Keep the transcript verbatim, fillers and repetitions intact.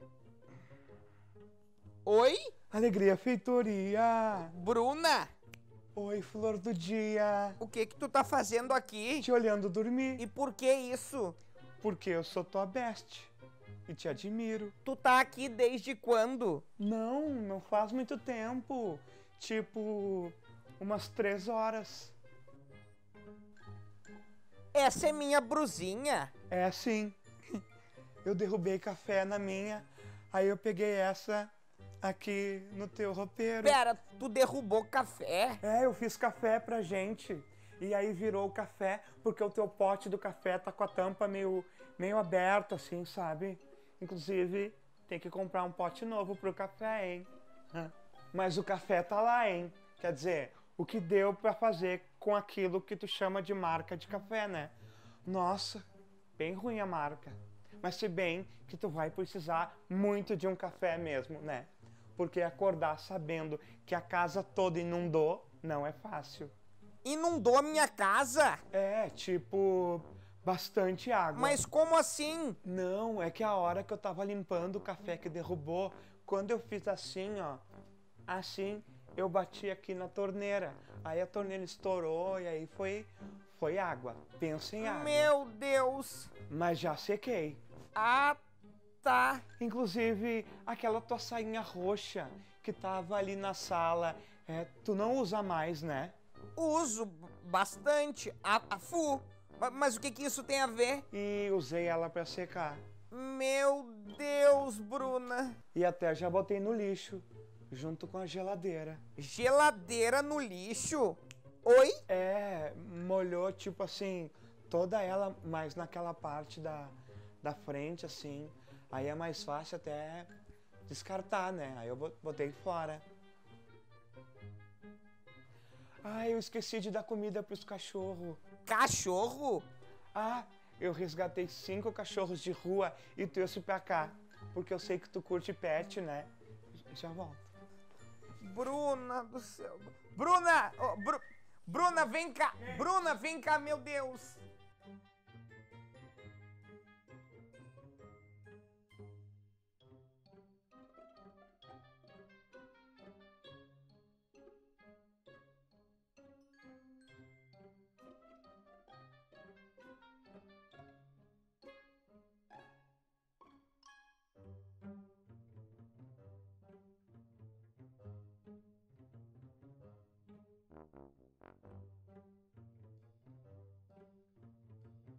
Oi? Alegria Feitoria! Bruna, Oi, flor do dia! o que que tu tá fazendo aqui? Te olhando dormir, E por que isso? porque eu sou tua best e te admiro. Tu tá aqui desde quando? Não, não faz muito tempo. Tipo, umas três horas. Essa é minha brusinha. É assim. Eu derrubei café na minha, aí eu peguei essa aqui no teu roupeiro. Pera, tu derrubou café? É, eu fiz café pra gente. E aí virou o café, porque o teu pote do café tá com a tampa meio, meio aberta, assim, sabe? Inclusive, tem que comprar um pote novo pro café, hein? Mas o café tá lá, hein? Quer dizer, o que deu pra fazer com aquilo que tu chama de marca de café, né? Nossa, bem ruim a marca. Mas se bem que tu vai precisar muito de um café mesmo, né? Porque acordar sabendo que a casa toda inundou não é fácil. Inundou a minha casa? É, tipo, bastante água. Mas como assim? Não, é que a hora que eu tava limpando o café que derrubou, quando eu fiz assim, ó, assim, eu bati aqui na torneira. Aí a torneira estourou e aí foi, foi água. Pensa em água. Meu Deus. Mas já sequei. Ah, tá. Inclusive, aquela tua sainha roxa que tava ali na sala, é, tu não usa mais, né? Uso bastante. A, a fu. Mas o que que isso tem a ver? E usei ela pra secar. Meu Deus, Bruna. E até já botei no lixo, junto com a geladeira. Geladeira no lixo? Oi? É, molhou tipo assim, toda ela, mas naquela parte da, da frente, assim. Aí é mais fácil até descartar, né? Aí eu botei fora. Ah, eu esqueci de dar comida pros cachorros. Cachorro? Ah, eu resgatei cinco cachorros de rua e trouxe pra cá. Porque eu sei que tu curte pet, né? Já volto. Bruna do céu. Bruna! Oh, Bru... Bruna, vem cá! Bruna, vem cá, meu Deus!